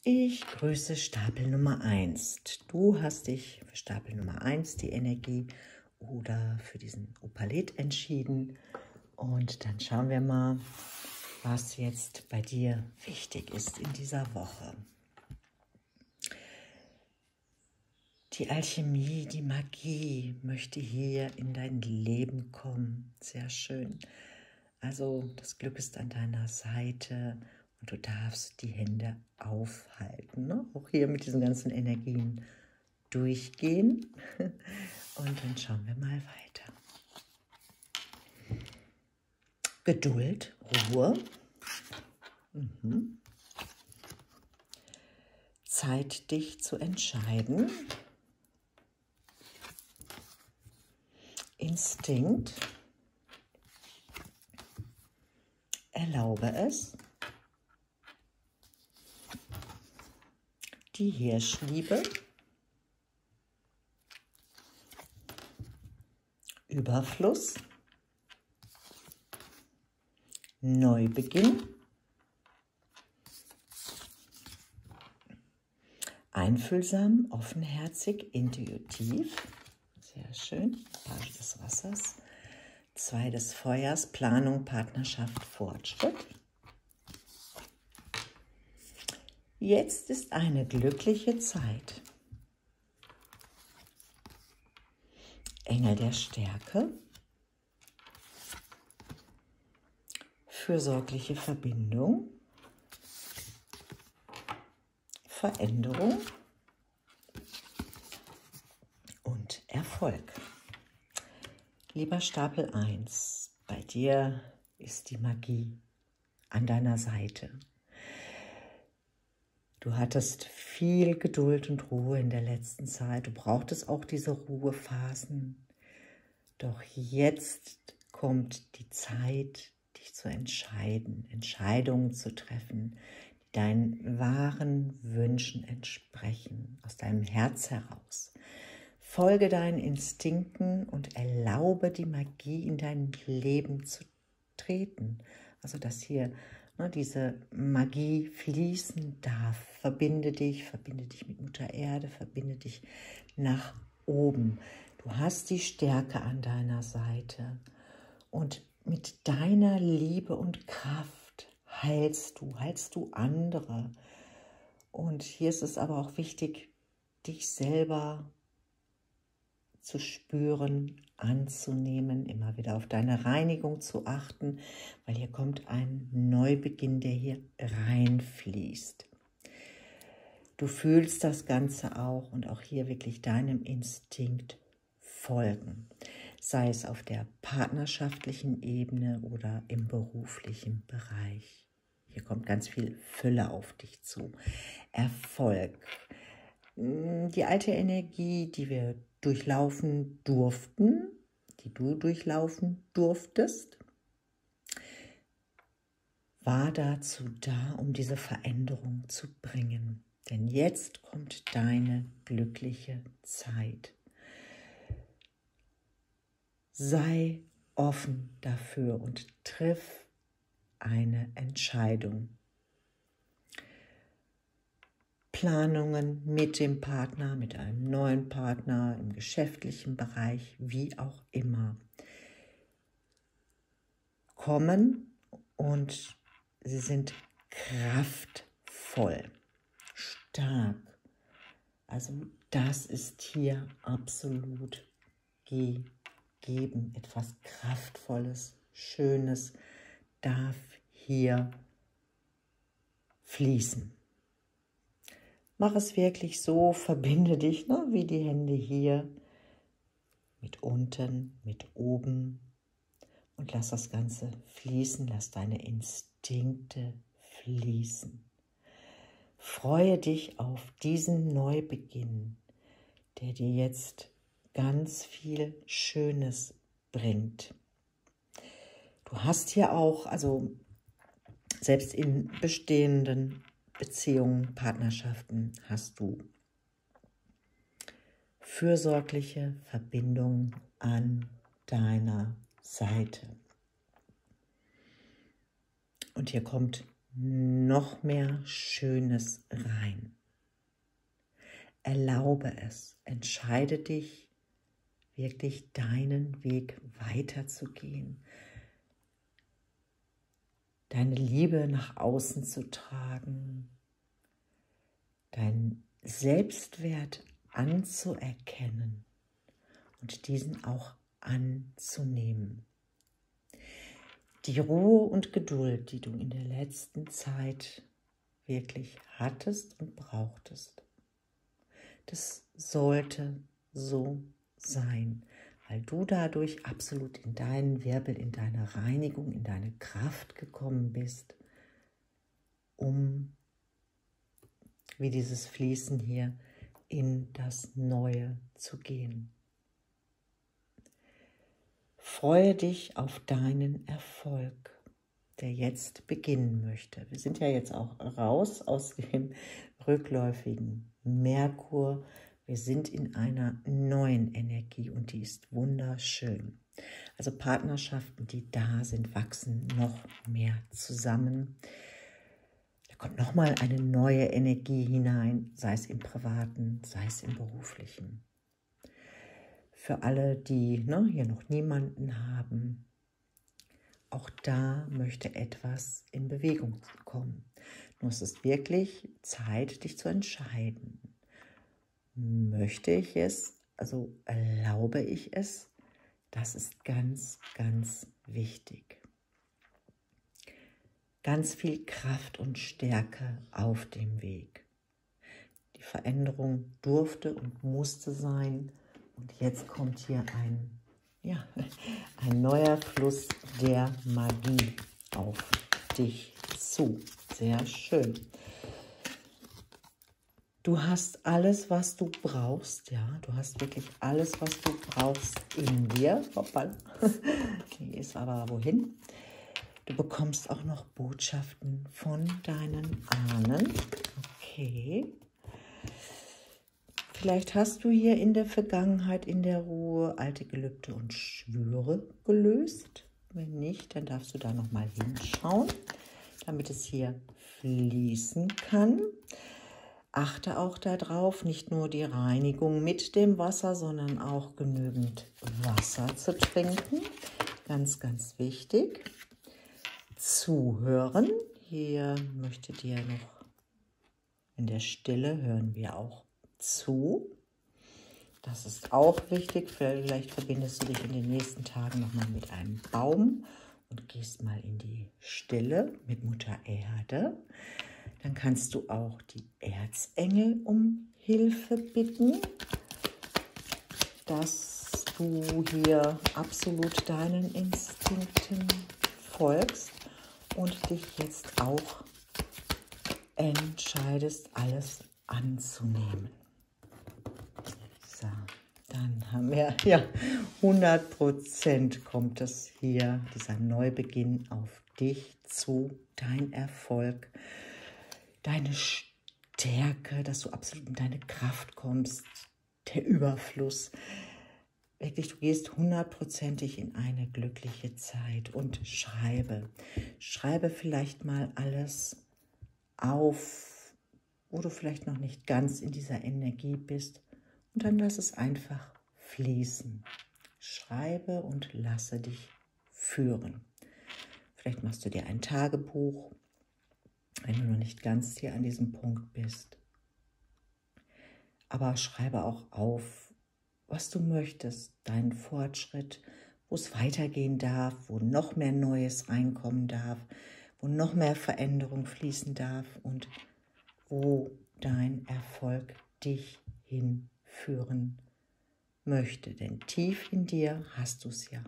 Ich grüße Stapel Nummer 1. Du hast dich für Stapel Nummer 1 die Energie oder für diesen Opalet entschieden. Und dann schauen wir mal, was jetzt bei dir wichtig ist in dieser Woche. Die Alchemie, die Magie möchte hier in dein Leben kommen. Sehr schön. Also das Glück ist an deiner Seite und du darfst die Hände aufhalten. Ne? Auch hier mit diesen ganzen Energien durchgehen. Und dann schauen wir mal weiter. Geduld, Ruhe. Zeit, dich zu entscheiden. Instinkt. Erlaube es. Die Hirschliebe. Überfluss. Neubeginn. Einfühlsam, offenherzig, intuitiv. Sehr schön. Page des Wassers. 2 des Feuers. Planung, Partnerschaft, Fortschritt. Jetzt ist eine glückliche Zeit. Engel der Stärke. Fürsorgliche Verbindung. Veränderung und Erfolg. Lieber Stapel 1, bei dir ist die Magie an deiner Seite. Du hattest viel Geduld und Ruhe in der letzten Zeit. Du brauchtest auch diese Ruhephasen. Doch jetzt kommt die Zeit, dich zu entscheiden, Entscheidungen zu treffen, die deinen wahren Wünschen entsprechen, aus deinem Herz heraus. Folge deinen Instinkten und erlaube die Magie in dein Leben zu treten. Also dass hier diese Magie fließen darf. Verbinde dich mit Mutter Erde, verbinde dich nach oben. Du hast die Stärke an deiner Seite und mit deiner Liebe und Kraft heilst du andere. Und hier ist es aber auch wichtig, dich selber zu spüren, anzunehmen, immer wieder auf deine Reinigung zu achten, weil hier kommt ein Neubeginn, der hier reinfließt. Du fühlst das Ganze auch und auch hier wirklich deinem Instinkt folgen, sei es auf der partnerschaftlichen Ebene oder im beruflichen Bereich. Hier kommt ganz viel Fülle auf dich zu. Erfolg. Die alte Energie, die wir durchlaufen durften, die du durchlaufen durftest, war dazu da, um diese Veränderung zu bringen. Denn jetzt kommt deine glückliche Zeit. Sei offen dafür und triff eine Entscheidung. Planungen mit dem Partner, mit einem neuen Partner, im geschäftlichen Bereich, wie auch immer, kommen und sie sind kraftvoll, stark. Also das ist hier absolut gegeben. Etwas Kraftvolles, Schönes darf hier fließen. Mach es wirklich so, verbinde dich, wie die Hände hier, mit unten, mit oben und lass das Ganze fließen, lass deine Instinkte fließen. Freue dich auf diesen Neubeginn, der dir jetzt ganz viel Schönes bringt. Du hast hier auch, also selbst in bestehenden Beziehungen, Partnerschaften, hast du fürsorgliche Verbindung an deiner Seite. Und hier kommt noch mehr Schönes rein. Erlaube es, entscheide dich, wirklich deinen Weg weiterzugehen, deine Liebe nach außen zu tragen, deinen Selbstwert anzuerkennen und diesen auch anzunehmen. Die Ruhe und Geduld, die du in der letzten Zeit wirklich hattest und brauchtest, das sollte so sein, weil du dadurch absolut in deinen Wirbel, in deine Reinigung, in deine Kraft gekommen bist, um, wie dieses Fließen hier, in das Neue zu gehen. Freue dich auf deinen Erfolg, der jetzt beginnen möchte. Wir sind ja jetzt auch raus aus dem rückläufigen Merkur. Wir sind in einer neuen Energie und die ist wunderschön. Also Partnerschaften, die da sind, wachsen noch mehr zusammen. Da kommt nochmal eine neue Energie hinein, sei es im Privaten, sei es im Beruflichen. Für alle, die hier noch niemanden haben, auch da möchte etwas in Bewegung kommen. Nur es ist wirklich Zeit, dich zu entscheiden. Möchte ich es, also erlaube ich es? Das ist ganz, ganz wichtig. Ganz viel Kraft und Stärke auf dem Weg. Die Veränderung durfte und musste sein. Und jetzt kommt hier ein neuer Fluss der Magie auf dich zu. Sehr schön. Du hast alles, was du brauchst. Ja, du hast wirklich alles, was du brauchst in dir. Hoppala. Die ist aber wohin? Du bekommst auch noch Botschaften von deinen Ahnen. Okay. Vielleicht hast du hier in der Vergangenheit in der Ruhe alte Gelübde und Schwüre gelöst. Wenn nicht, dann darfst du da nochmal hinschauen, damit es hier fließen kann. Achte auch darauf, nicht nur die Reinigung mit dem Wasser, sondern auch genügend Wasser zu trinken. Ganz, ganz wichtig. Zuhören. Hier möchte dir noch in der Stille hören wir auch zu. Das ist auch wichtig. Vielleicht verbindest du dich in den nächsten Tagen nochmal mit einem Baum und gehst mal in die Stille mit Mutter Erde. Dann kannst du auch die Erzengel um Hilfe bitten, dass du hier absolut deinen Instinkten folgst und dich jetzt auch entscheidest, alles anzunehmen. So, dann haben wir, 100% kommt es hier, dieser Neubeginn auf dich zu, dein Erfolg, deine Stärke, dass du absolut in deine Kraft kommst, der Überfluss. Wirklich, du gehst 100%ig in eine glückliche Zeit und schreibe vielleicht mal alles auf, wo du vielleicht noch nicht ganz in dieser Energie bist, und dann lass es einfach fließen. Schreibe und lasse dich führen. Vielleicht machst du dir ein Tagebuch, wenn du noch nicht ganz hier an diesem Punkt bist. Aber schreibe auch auf, was du möchtest, deinen Fortschritt, wo es weitergehen darf, wo noch mehr Neues reinkommen darf, wo noch mehr Veränderung fließen darf und wo dein Erfolg dich hinführen möchte. Denn tief in dir hast du es ja.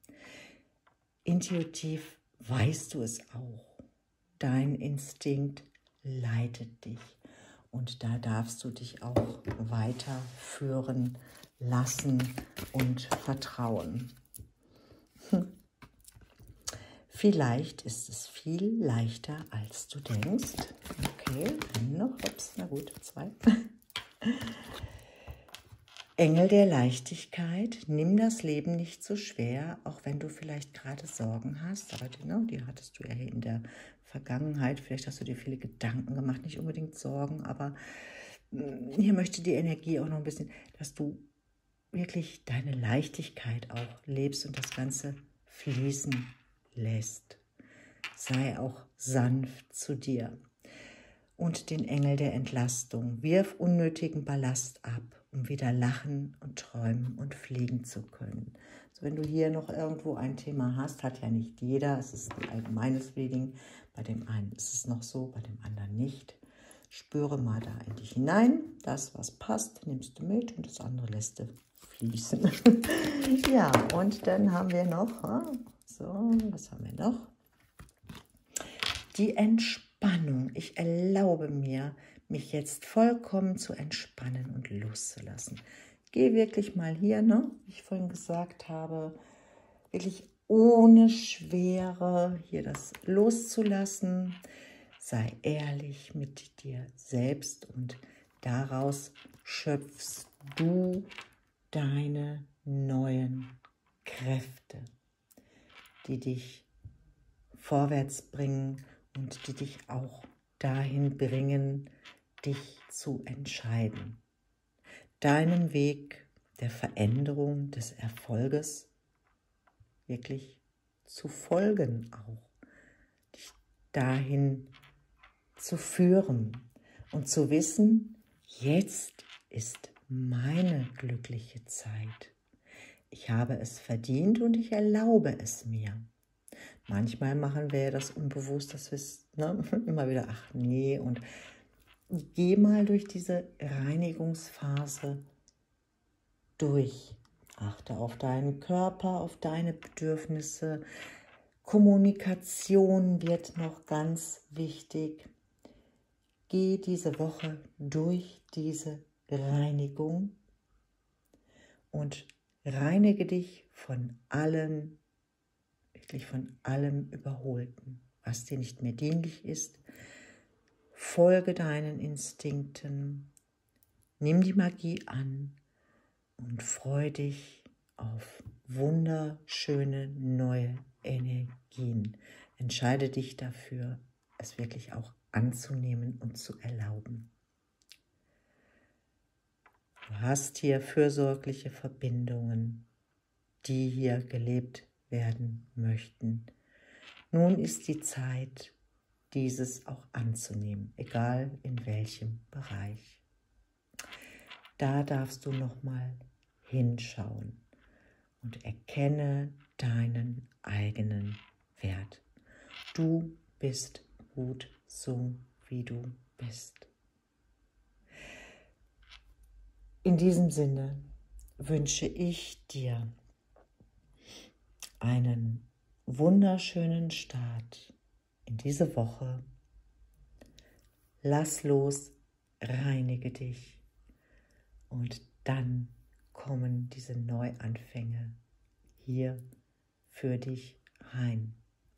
Intuitiv weißt du es auch. Dein Instinkt leitet dich. Und da darfst du dich auch weiterführen lassen und vertrauen. Vielleicht ist es viel leichter, als du denkst. Okay, noch, ups, na gut, 2. Engel der Leichtigkeit, nimm das Leben nicht so schwer, auch wenn du vielleicht gerade Sorgen hast, aber die hattest du ja in der Vergangenheit. Vielleicht hast du dir viele Gedanken gemacht, nicht unbedingt Sorgen, aber hier möchte die Energie auch noch ein bisschen, dass du wirklich deine Leichtigkeit auch lebst und das Ganze fließen lässt. Sei auch sanft zu dir. Und den Engel der Entlastung. Wirf unnötigen Ballast ab, um wieder lachen und träumen und fliegen zu können. Also wenn du hier noch irgendwo ein Thema hast, hat ja nicht jeder, es ist ein allgemeines Reading. Bei dem einen ist es noch so, bei dem anderen nicht. Spüre mal da in dich hinein. Das, was passt, nimmst du mit und das andere lässt du fließen. Ja, und dann haben wir noch, so, was haben wir noch? Die Entspannung. Ich erlaube mir, mich jetzt vollkommen zu entspannen und loszulassen. Geh wirklich mal hier, ne, wie ich vorhin gesagt habe, wirklich ohne Schwere hier das loszulassen. Sei ehrlich mit dir selbst und daraus schöpfst du deine neuen Kräfte, die dich vorwärts bringen und die dich auch dahin bringen, dich zu entscheiden. Deinem Weg der Veränderung, des Erfolges wirklich zu folgen auch. Dich dahin zu führen und zu wissen, jetzt ist meine glückliche Zeit. Ich habe es verdient und ich erlaube es mir. Manchmal machen wir das unbewusst, dass wir es immer wieder, ach nee, und geh mal durch diese Reinigungsphase durch. Achte auf deinen Körper, auf deine Bedürfnisse. Kommunikation wird noch ganz wichtig. Geh diese Woche durch diese Reinigung und reinige dich von allem, wirklich von allem Überholten, was dir nicht mehr dienlich ist. Folge deinen Instinkten, nimm die Magie an und freu dich auf wunderschöne neue Energien. Entscheide dich dafür, es wirklich auch anzunehmen und zu erlauben. Du hast hier fürsorgliche Verbindungen, die hier gelebt werden möchten. Nun ist die Zeit, dieses auch anzunehmen, egal in welchem Bereich. Da darfst du nochmal hinschauen und erkenne deinen eigenen Wert. Du bist gut so, wie du bist. In diesem Sinne wünsche ich dir einen wunderschönen Start in diese Woche. Lass los, reinige dich und dann kommen diese Neuanfänge hier für dich rein.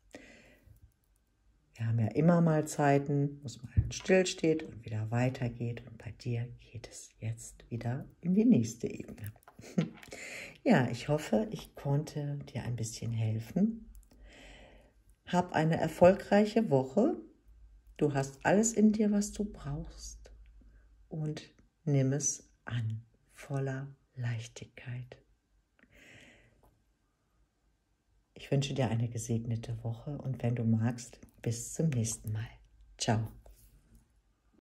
Wir haben ja immer mal Zeiten, wo es mal stillsteht und wieder weitergeht. Und bei dir geht es jetzt wieder in die nächste Ebene. Ja, ich hoffe, ich konnte dir ein bisschen helfen. Hab eine erfolgreiche Woche. Du hast alles in dir, was du brauchst. Und nimm es an, voller Leichtigkeit. Ich wünsche dir eine gesegnete Woche und wenn du magst, bis zum nächsten Mal. Ciao.